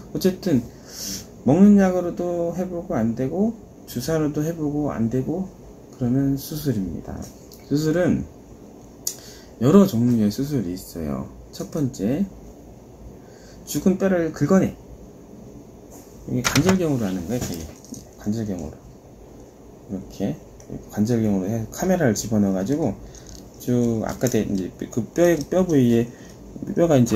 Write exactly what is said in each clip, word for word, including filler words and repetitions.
어쨌든 먹는 약으로도 해보고 안 되고 주사로도 해보고 안 되고 그러면 수술입니다. 수술은 여러 종류의 수술이 있어요. 첫 번째, 죽은 뼈를 긁어내. 이게 관절경으로 하는 거예요. 되게 관절경으로 이렇게 관절경으로 해 카메라를 집어넣어 가지고 쭉 아까 이제 그 뼈 뼈 부위에 뼈가 이제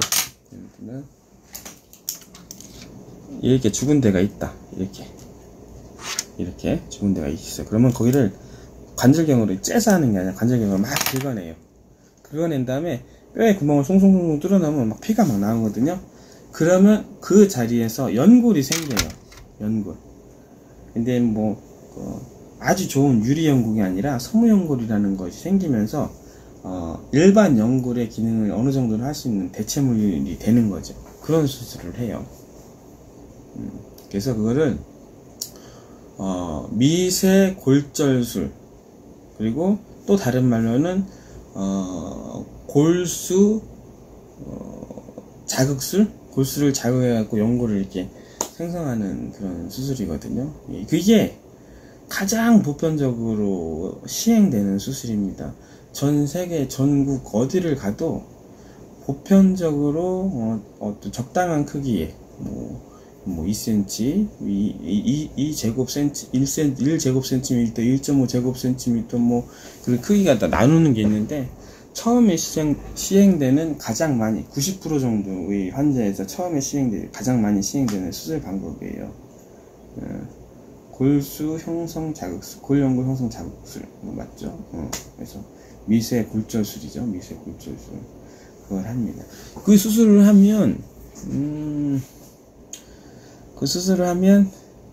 이렇게 죽은 데가 있다. 이렇게 이렇게 죽은 데가 있어요. 그러면 거기를 관절경으로 째서 하는 게 아니라 관절경으로 막 긁어내요. 긁어낸 다음에 뼈에 구멍을 송송송송 뚫어놓으면 막 피가 막 나오거든요. 그러면 그 자리에서 연골이 생겨요. 연골. 근데 뭐 어, 아주 좋은 유리 연골이 아니라 섬유 연골이라는 것이 생기면서 어, 일반 연골의 기능을 어느 정도는 할 수 있는 대체물이 되는 거죠. 그런 수술을 해요. 음, 그래서 그거를 어, 미세 골절술, 그리고 또 다른 말로는 어, 골수 어, 자극술, 골수를 자극해갖고 연골을 이렇게 생성하는 그런 수술이거든요. 그게 가장 보편적으로 시행되는 수술입니다. 전 세계 전국 어디를 가도 보편적으로 어, 어, 적당한 크기의 뭐, 뭐 이 센티미터, 이 제곱센티, 일 제곱센티미터, 일 점 오 제곱센티미터 뭐 그 크기가 다 나누는 게 있는데, 처음에 시행, 시행되는 가장 많이 구십 퍼센트 정도의 환자에서 처음에 시행되는 가장 많이 시행되는 수술 방법이에요. 어, 골수 형성 자극술, 골연골 형성 자극술 맞죠? 어, 그래서 미세 골절술이죠. 미세 골절술 그걸 합니다. 그 수술을 하면 음, 그 수술을 하면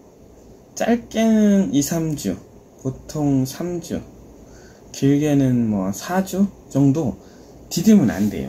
짧게는 이, 삼 주, 보통 삼 주, 길게는 뭐 사 주 정도 디디면 안 돼요.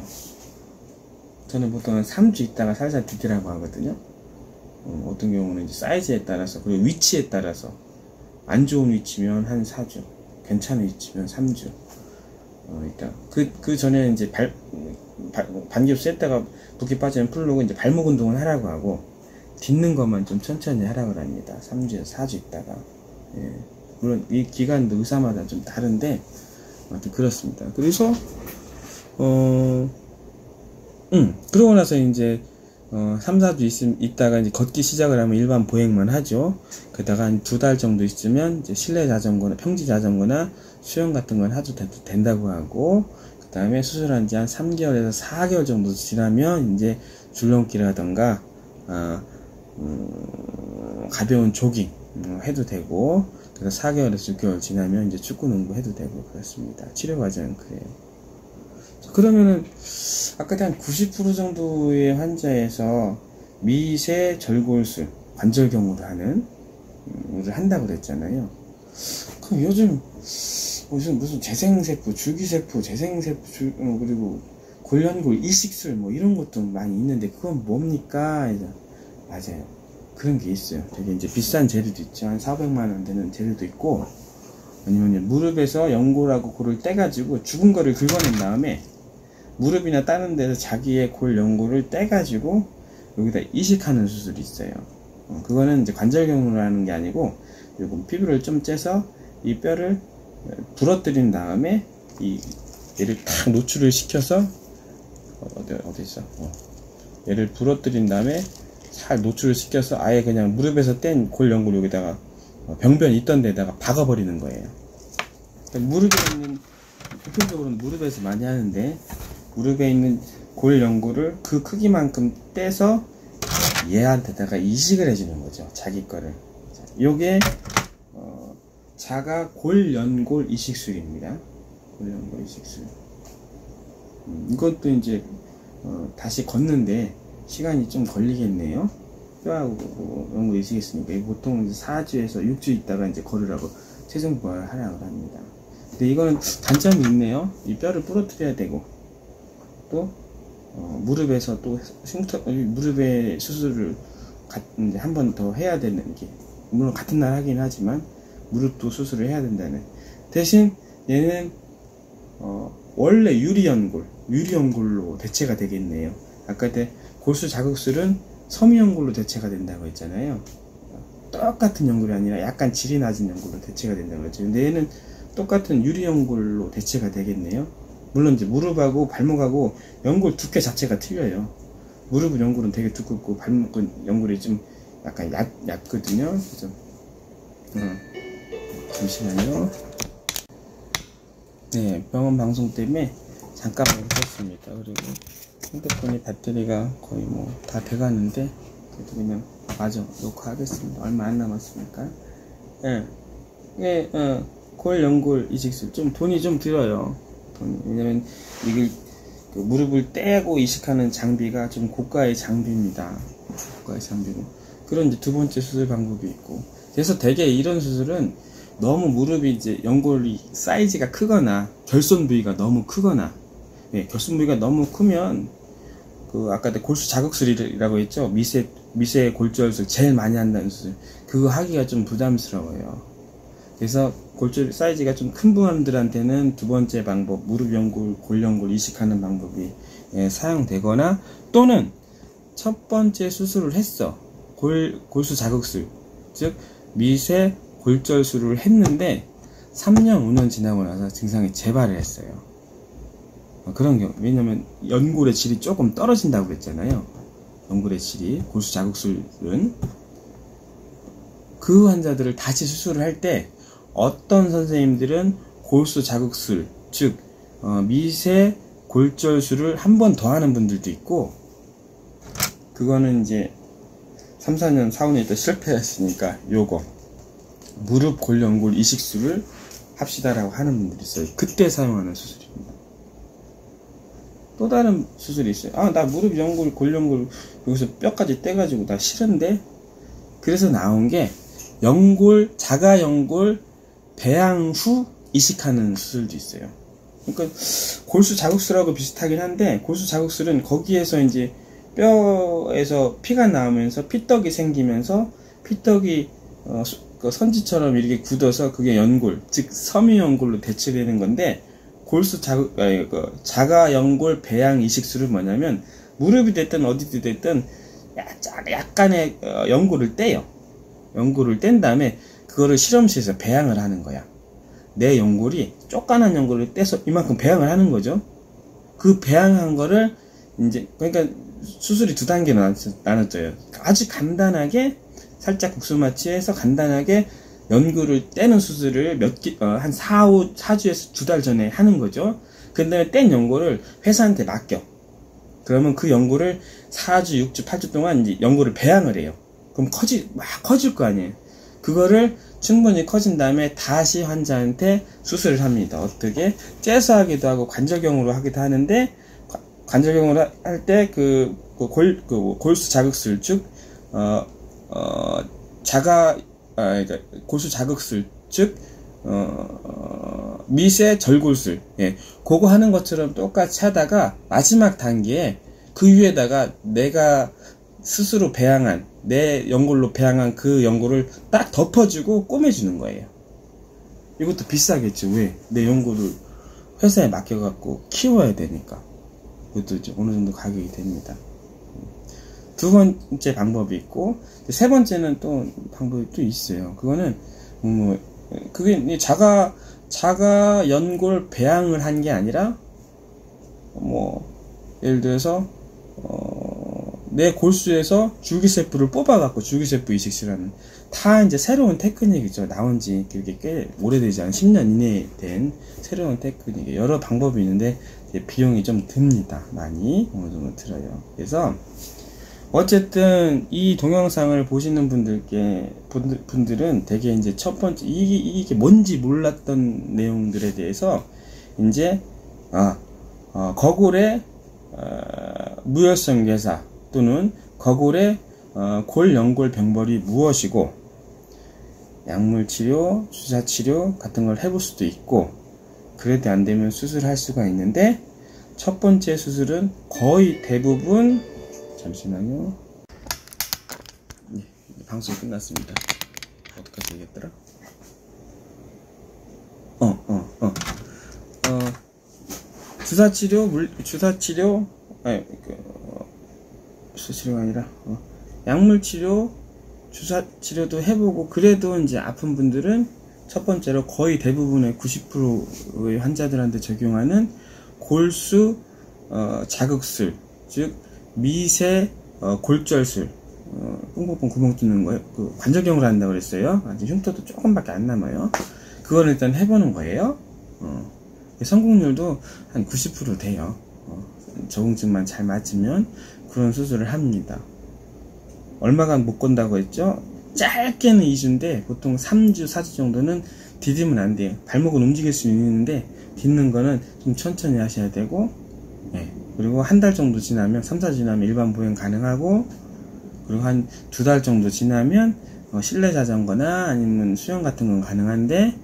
저는 보통 삼 주 있다가 살살 디디라고 하거든요. 어, 어떤 경우는 이제 사이즈에 따라서, 그리고 위치에 따라서, 안 좋은 위치면 한 사 주, 괜찮은 위치면 삼 주. 어, 일단 그, 그 전에 이제 발, 발 반깁스 했다가 붓기 빠지면 풀르고 이제 발목 운동을 하라고 하고, 딛는 것만 좀 천천히 하라고 합니다. 삼 주에서 사 주 있다가. 예. 물론 이 기간도 의사마다 좀 다른데 아무튼 그렇습니다. 그래서 어, 음, 그러고 나서 이제 어, 삼, 사 주 있, 있다가 이제 걷기 시작을 하면 일반 보행만 하죠. 그러다가 한 두 달 정도 있으면 이제 실내 자전거나 평지 자전거나 수영 같은 건 하도 된다고 하고, 그 다음에 수술한 지 한 삼 개월에서 사 개월 정도 지나면 이제 줄넘기라던가 아, 음, 가벼운 조깅 음, 해도 되고, 그래서 사 개월에서 육 개월 지나면 이제 축구 농구 해도 되고 그렇습니다. 치료 과정은 그래요. 그러면은 아까 한 구십 퍼센트 정도의 환자에서 미세 절골술, 관절경으로 하는 음, 를 한다고 그랬잖아요. 그럼 요즘 무슨 무슨 재생세포, 줄기세포, 재생세포, 줄, 어, 그리고 골연골 이식술 뭐 이런 것도 많이 있는데 그건 뭡니까? 이제 맞아요. 그런 게 있어요. 되게 이제 비싼 재료도 있죠. 한 사백만 원 되는 재료도 있고, 아니면 무릎에서 연골하고 골을 떼가지고 죽은 거를 긁어낸 다음에 무릎이나 다른 데서 자기의 골 연골을 떼가지고 여기다 이식하는 수술이 있어요. 어, 그거는 이제 관절경으로 하는 게 아니고, 요거 피부를 좀 째서 이 뼈를 부러뜨린 다음에 이 얘를 탁 노출을 시켜서 어, 어디 어디 있어? 어. 얘를 부러뜨린 다음에 살 노출을 시켜서 아예 그냥 무릎에서 뗀 골 연골 여기다가 병변 있던 데다가 박아버리는 거예요. 그러니까 무릎에 있는, 보편적으로는 무릎에서 많이 하는데, 무릎에 있는 골 연골을 그 크기만큼 떼서 얘한테다가 이식을 해주는 거죠. 자기 거를. 요게 어, 자가 골 연골 이식술입니다. 골 연골 이식술. 음, 이것도 이제 어, 다시 걷는데 시간이 좀 걸리겠네요. 뼈하고 연골 이식했으니까 보통 이제 사 주에서 육 주 있다가 이제 걸으라고 체중 부하를 하라고 합니다. 근데 이거는 단점이 있네요. 이 뼈를 부러뜨려야 되고, 또 어, 무릎에서 또 흉터, 무릎에 수술을 한 번 더 해야 되는 게, 물론 같은 날 하긴 하지만 무릎도 수술을 해야 된다는. 대신 얘는 어, 원래 유리연골, 유리연골로 대체가 되겠네요. 아까 때 골수 자극술은 섬유연골로 대체가 된다고 했잖아요. 똑같은 연골이 아니라 약간 질이 낮은 연골로 대체가 된다고 했죠. 근데 얘는 똑같은 유리연골로 대체가 되겠네요. 물론 이제 무릎하고 발목하고 연골 두께 자체가 틀려요. 무릎 연골은 되게 두껍고 발목은 연골이 좀 약간 얕, 얕거든요. 그래서 어, 잠시만요. 네, 병원 방송 때문에 잠깐만 켰습니다. 그리고 핸드폰이 배터리가 거의 뭐 다 돼가는데 그래도 그냥 마저 녹화하겠습니다. 얼마 안 남았으니까. 예, 예, 어, 골 연골 이식술 좀 돈이 좀 들어요. 돈이. 왜냐면 이게 그 무릎을 떼고 이식하는 장비가 좀 고가의 장비입니다. 고가의 장비고. 그런 이제 두 번째 수술 방법이 있고. 그래서 대개 이런 수술은 너무 무릎이 이제 연골이 사이즈가 크거나 결손 부위가 너무 크거나, 예, 결손 부위가 너무 크면 그 아까 골수 자극술이라고 했죠. 미세 미세 골절술 제일 많이 한다는 수술. 그거 하기가 좀 부담스러워요. 그래서 골절 사이즈가 좀 큰 분들한테는 두 번째 방법 무릎 연골 골 연골 이식하는 방법이 예, 사용되거나, 또는 첫 번째 수술을 했어. 골 골수 자극술, 즉 미세 골절술을 했는데 삼 년 오 년 지나고 나서 증상이 재발을 했어요. 그런 경우, 왜냐면 연골의 질이 조금 떨어진다고 그랬잖아요. 연골의 질이, 골수 자극술은 그 환자들을 다시 수술을 할 때 어떤 선생님들은 골수 자극술, 즉 어, 미세 골절술을 한 번 더 하는 분들도 있고, 그거는 이제 삼, 사 년, 사, 오 년 있다 실패했으니까 요거 무릎 골 연골 이식술을 합시다라고 하는 분들이 있어요. 그때 사용하는 수술입니다. 또 다른 수술이 있어요. 아, 나 무릎 연골 골 연골 여기서 뼈까지 떼가지고 나 싫은데. 그래서 나온 게 연골 자가 연골 배양 후 이식하는 수술도 있어요. 그러니까 골수 자극술하고 비슷하긴 한데, 골수 자극술은 거기에서 이제 뼈에서 피가 나오면서 피떡이 생기면서 피떡이 어, 그 선지처럼 이렇게 굳어서 그게 연골, 즉 섬유연골로 대체되는 건데, 골수 자극, 아니, 그 자가 연골 배양 이식술은 뭐냐면 무릎이 됐든 어디든 됐든 약간의 어, 연골을 떼요. 연골을 뗀 다음에 그거를 실험실에서 배양을 하는 거야. 내 연골이 쪼까난 연골을 떼서 이만큼 배양을 하는 거죠. 그 배양한 거를 이제, 그러니까 수술이 두 단계로 나눠져요. 아주 간단하게 살짝 국수마취해서 간단하게 연골을 떼는 수술을 몇 개, 어, 한 사, 오, 사 주에서 두 달 전에 하는 거죠. 그 다음에 뗀 연골을 회사한테 맡겨. 그러면 그 연골을 사 주, 육 주, 팔 주 동안 이제 연골을 배양을 해요. 그럼 커지, 막 커질 거 아니에요. 그거를 충분히 커진 다음에 다시 환자한테 수술을 합니다. 어떻게? 째서 하기도 하고 관절경으로 하기도 하는데, 관절경으로 할 때 그, 그 골, 그 골수 자극술, 즉, 어, 어, 자가, 아, 그러니까 골수 자극술, 즉, 어, 어, 미세 절골술, 예, 그거 하는 것처럼 똑같이 하다가 마지막 단계에 그 위에다가 내가 스스로 배양한, 내 연골로 배양한 그 연골을 딱 덮어주고 꼬매주는 거예요. 이것도 비싸겠죠. 왜? 내 연골을 회사에 맡겨갖고 키워야 되니까. 이것도 이제 어느 정도 가격이 됩니다. 두 번째 방법이 있고, 세 번째는 또 방법이 또 있어요. 그거는 뭐 그게 자가 자가 연골 배양을 한 게 아니라, 뭐 예를 들어서 어, 내 골수에서 줄기세포를 뽑아갖고 줄기세포 이식술하는, 다 이제 새로운 테크닉이죠. 나온지 그렇게 꽤 오래되지 않은 십 년 이내에 된 새로운 테크닉, 여러 방법이 있는데 비용이 좀 듭니다. 많이 어느 정도 들어요. 그래서 어쨌든 이 동영상을 보시는 분들께 분들, 분들은 되게 이제 첫 번째 이게, 이게 뭔지 몰랐던 내용들에 대해서 이제 아 어, 거골의 어, 무혈성 괴사 또는 거골의 어, 골 연골 병벌이 무엇이고, 약물 치료, 주사 치료 같은 걸 해볼 수도 있고, 그래도 안 되면 수술할 수가 있는데, 첫 번째 수술은 거의 대부분, 잠시만요. 네, 방송 끝났습니다. 어디까지 얘기했더라? 어, 어, 어. 어, 주사치료, 물, 주사치료, 아니, 그, 어, 수치료가 아니라, 어, 약물 치료, 주사 치료도 해보고 그래도 이제 아픈 분들은 첫 번째로 거의 대부분의 구십 퍼센트의 환자들한테 적용하는 골수 어, 자극술, 즉 미세 어, 골절술, 어, 뽕뽕뽕 구멍 뚫는 거, 그 관절경으로 한다고 그랬어요. 아직 흉터도 조금밖에 안 남아요. 그걸 일단 해보는 거예요. 어, 성공률도 한 구십 퍼센트 돼요. 어, 적응증만 잘 맞으면 그런 수술을 합니다. 얼마간 못 건다고 했죠? 짧게는 이 주인데 보통 삼 주, 사 주 정도는 디디면 안 돼요. 발목은 움직일 수 있는데 딛는 거는 좀 천천히 하셔야 되고, 예. 그리고 한 달 정도 지나면, 삼, 사 주 지나면 일반 보행 가능하고, 그리고 한 두 달 정도 지나면 어, 실내 자전거나 아니면 수영 같은 건 가능한데,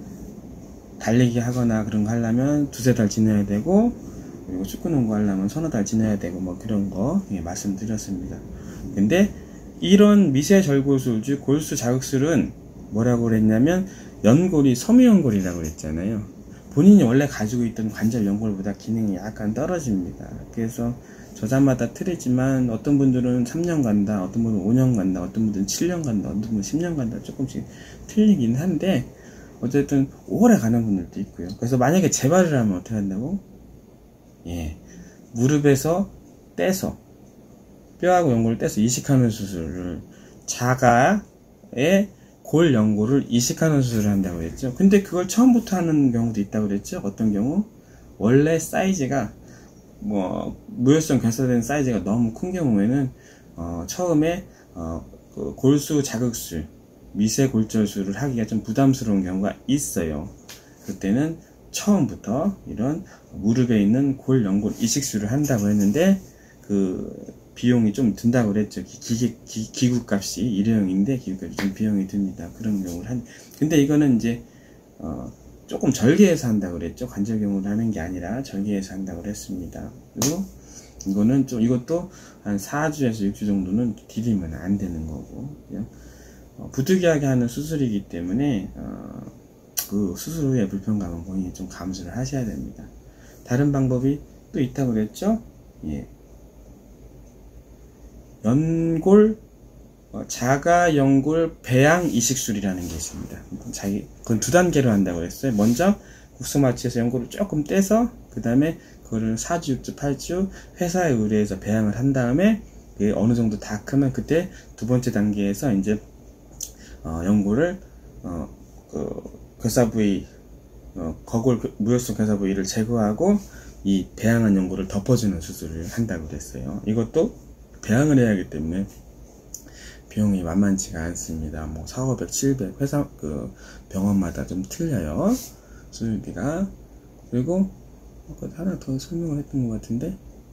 달리기 하거나 그런 거 하려면 두세 달 지나야 되고, 그리고 축구 농구 하려면 서너 달 지나야 되고, 뭐 그런 거 예, 말씀드렸습니다. 근데 이런 미세 절골술, 즉 골수 자극술은 뭐라고 그랬냐면 연골이 섬유연골이라고 그랬잖아요. 본인이 원래 가지고 있던 관절 연골보다 기능이 약간 떨어집니다. 그래서 저자마다 틀리지만 어떤 분들은 삼 년 간다, 어떤 분은 오 년 간다, 어떤 분들은 칠 년 간다, 어떤 분은 십 년 간다, 조금씩 틀리긴 한데 어쨌든 오래 가는 분들도 있고요. 그래서 만약에 재발을 하면 어떻게 한다고? 예, 무릎에서 떼서 뼈하고 연골을 떼서 이식하는 수술을, 자가의 골 연골을 이식하는 수술을 한다고 그랬죠. 근데 그걸 처음부터 하는 경우도 있다고 그랬죠. 어떤 경우? 원래 사이즈가 뭐 무혈성 괴사된 사이즈가 너무 큰 경우에는 어, 처음에 어, 그 골수 자극술, 미세 골절술을 하기가 좀 부담스러운 경우가 있어요. 그때는 처음부터 이런 무릎에 있는 골 연골 이식술을 한다고 했는데 그 비용이 좀 든다고 그랬죠. 기기, 기, 기구 값이 일회용인데 기구 값이 좀 비용이 듭니다. 그런 경우를 한. 근데 이거는 이제 어, 조금 절개해서 한다고 그랬죠. 관절경으로 하는 게 아니라 절개해서 한다고 그랬습니다. 그리고 이거는 좀, 이것도 한 사 주에서 육 주 정도는 디디면 안 되는 거고, 그냥 어, 부득이하게 하는 수술이기 때문에 어, 그 수술 후에 불편감은 본인이 좀 감수를 하셔야 됩니다. 다른 방법이 또 있다고 그랬죠. 예. 연골, 어, 자가 연골 배양 이식술이라는 게 있습니다. 자기, 그건 두 단계로 한다고 했어요. 먼저 국소마취에서 연골을 조금 떼서, 그 다음에 그거를 사 주, 육 주, 팔 주 회사에 의뢰해서 배양을 한 다음에, 그게 어느 정도 다 크면 그때 두 번째 단계에서 이제, 어, 연골을, 어, 그, 괴사 부위, 어, 거골, 무혈성 괴사 부위를 제거하고, 이 배양한 연골을 덮어주는 수술을 한다고 그랬어요. 이것도 배양을 해야 하기 때문에 비용이 만만치가 않습니다. 뭐 사오백, 칠백 회사 그 병원마다 좀 틀려요. 수술비가. 그리고 하나 더 설명을 했던 것 같은데,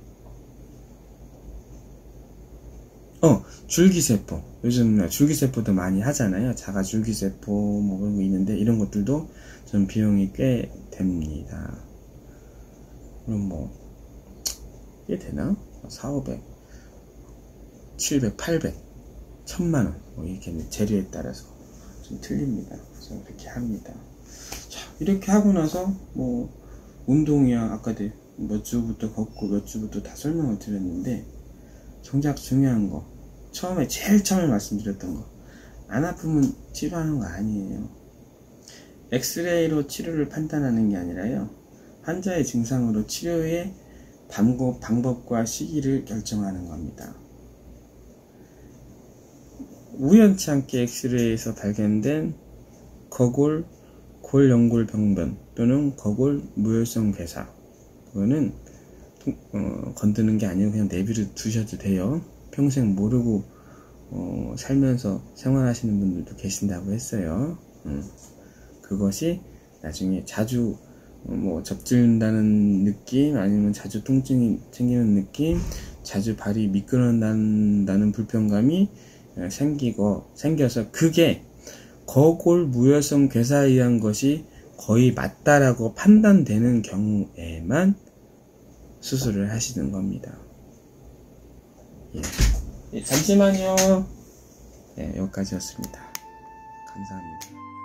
어 줄기세포, 요즘 줄기세포도 많이 하잖아요. 자가 줄기세포 뭐 그런 거 있는데 이런 것들도 좀 비용이 꽤 됩니다. 그럼 뭐 꽤 되나? 사오백, 칠백, 팔백, 천만원, 뭐 이렇게 재료에 따라서 좀 틀립니다. 그래서 이렇게 합니다. 자, 이렇게 하고 나서 뭐 운동이야 아까 몇 주부터 걷고 몇 주부터 다 설명을 드렸는데, 정작 중요한 거, 처음에 제일 처음에 말씀드렸던 거, 안 아프면 치료하는 거 아니에요. 엑스레이로 치료를 판단하는 게 아니라요, 환자의 증상으로 치료의 방법, 방법과 시기를 결정하는 겁니다. 우연치 않게 엑스레이에서 발견된 거골, 골연골 병변 또는 거골 무혈성 괴사, 그거는 어, 건드는 게 아니고 그냥 내비를 두셔도 돼요. 평생 모르고 어, 살면서 생활하시는 분들도 계신다고 했어요. 음. 그것이 나중에 자주 어, 뭐 접질린다는 느낌, 아니면 자주 통증이 생기는 느낌, 자주 발이 미끄러운다는 불편감이 생기고 생겨서 그게 거골 무혈성 괴사에 의한 것이 거의 맞다라고 판단되는 경우에만 수술을 하시는 겁니다. 예. 예, 잠시만요. 네, 여기까지였습니다. 감사합니다.